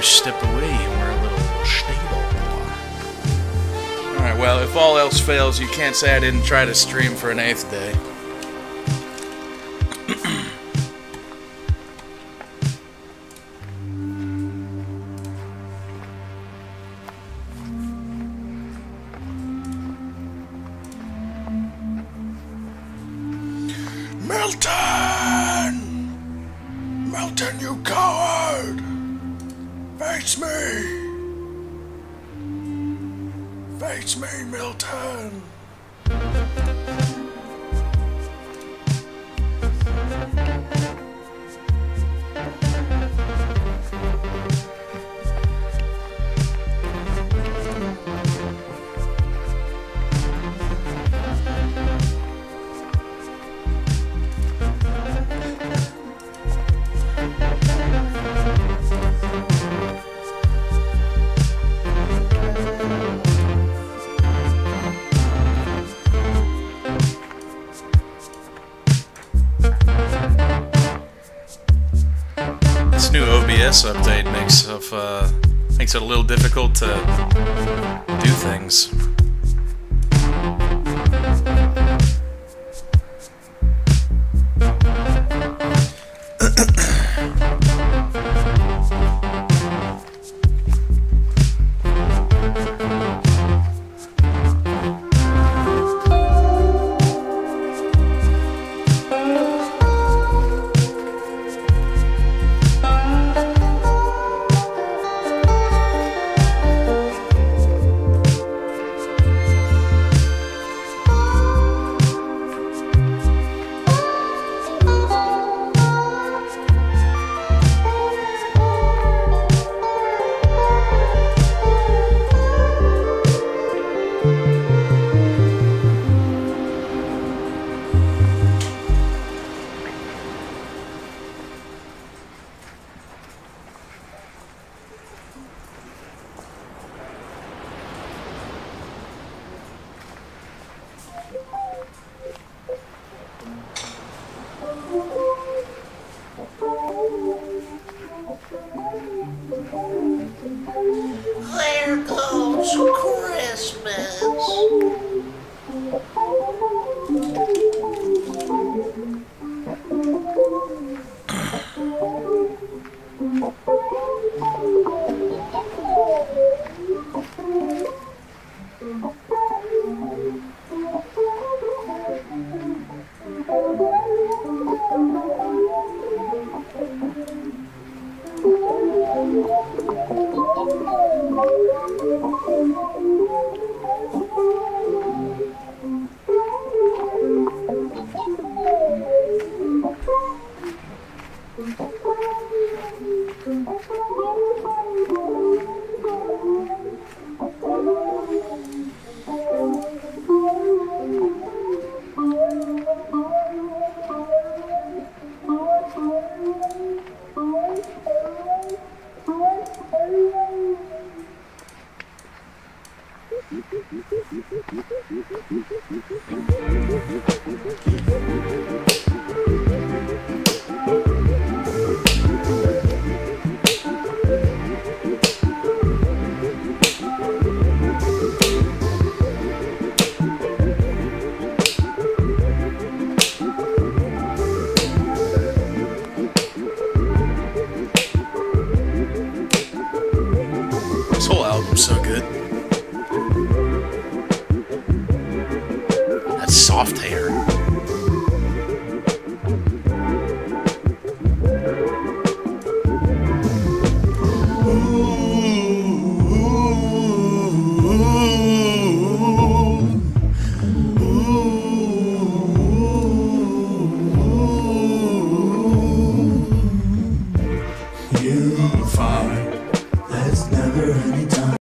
step away and we're a little stable. Alright, well, if all else fails, you can't say I didn't try to stream for an 8th day. Milton! Milton, you coward! Face me! Face me, Milton! This new OBS update makes it a little difficult to do things. There goes Christmas. This whole album's so good. That soft hair.